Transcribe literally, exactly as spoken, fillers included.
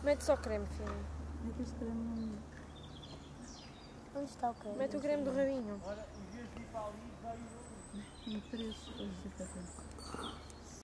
Mete só creme, filho. Mete este creme. Onde está o creme? Mete o creme do rabinho. Em três, hoje já está.